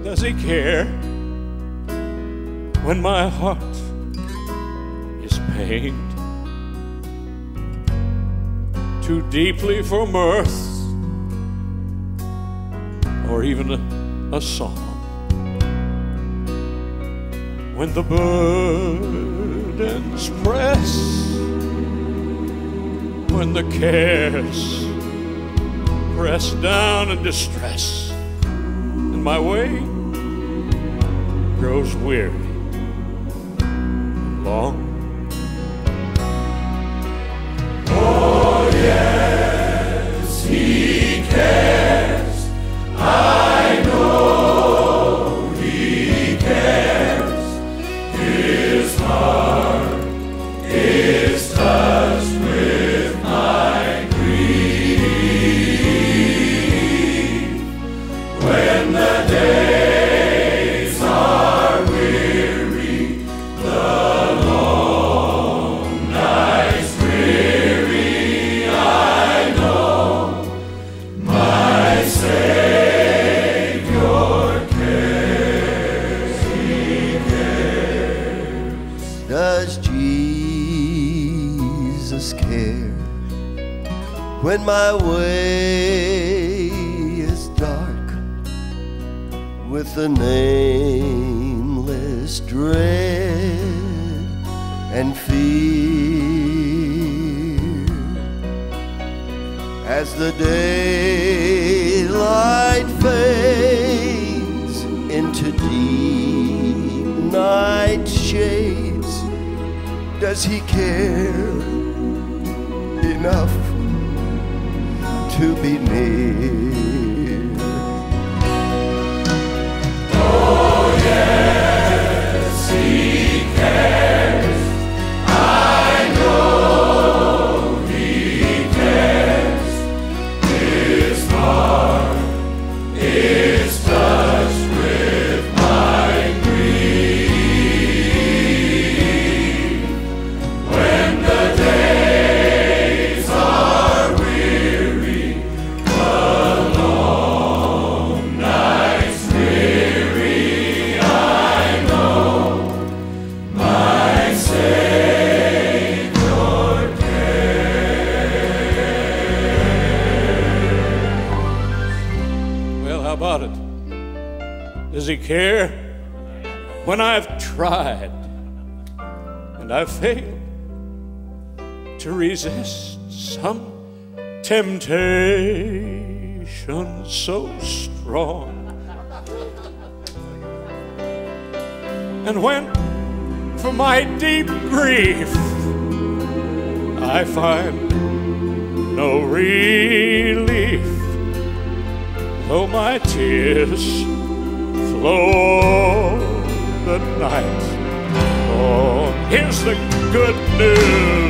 Does he care when my heart is pained too deeply for mirth or even a song? When the burdens press, when the cares press down in distress, and my way grows weary and long. Oh yes, he cares. I know he cares. His heart is touched with my grief. When the days are weary, the long nights dreary, I know my Savior cares. He cares. Does Jesus care when my way is dark with the nameless dread and fear? As the daylight fades into deep night shades, does he care enough to be near? Oh yes, he cares. I know he cares. His heart is touched with my grief. When the days are weary, the long nights dreary, I know my Savior cares. Well, how about it? Does he care when I've tried and I've failed to resist some temptation so strong? And when for my deep grief I find no relief, though my tears flow the night. Oh, here's the good news.